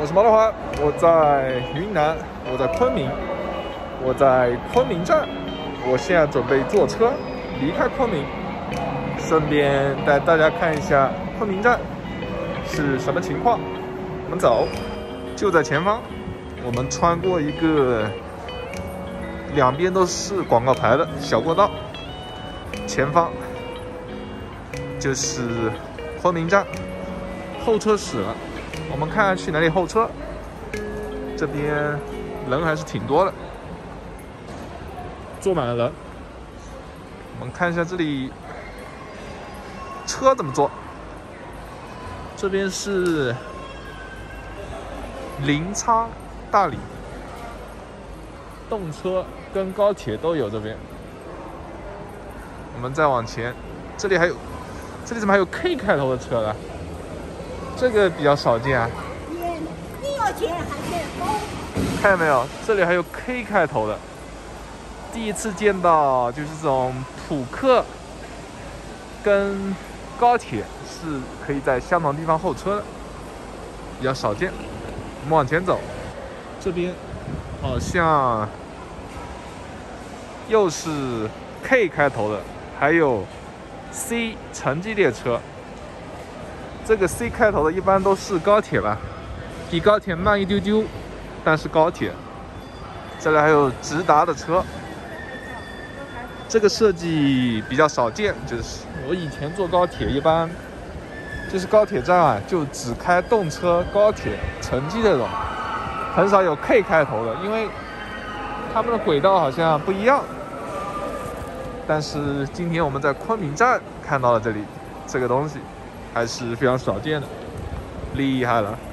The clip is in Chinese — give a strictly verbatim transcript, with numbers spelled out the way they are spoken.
我是毛德华，我在云南，我在昆明，我在昆明站，我现在准备坐车离开昆明，顺便带大家看一下昆明站是什么情况。我们走，就在前方，我们穿过一个两边都是广告牌的小过道，前方就是昆明站候车室了。我们看去哪里候车，这边人还是挺多的，坐满了人。我们看一下这里车怎么坐。这边是临沧大理，动车跟高铁都有。这边我们再往前，这里还有，这里怎么还有 K 开头的车呢？这个比较少见啊。 你要钱还是高？ 看见没有？这里还有 K 开头的，第一次见到，就是这种普客跟高铁是可以在相同地方候车的，比较少见。我们往前走，这边好像又是 K 开头的，还有 C 城际列车。这个 C 开头的一般都是高铁吧，比高铁慢一丢丢，但是高铁。这里还有直达的车，这个设计比较少见，就是我以前坐高铁一般就是高铁站啊，就只开动车、高铁、城际这种，很少有 K 开头的，因为他们的轨道好像不一样。但是今天我们在昆明站看到了这里这个东西，还是非常少见的，厉害了。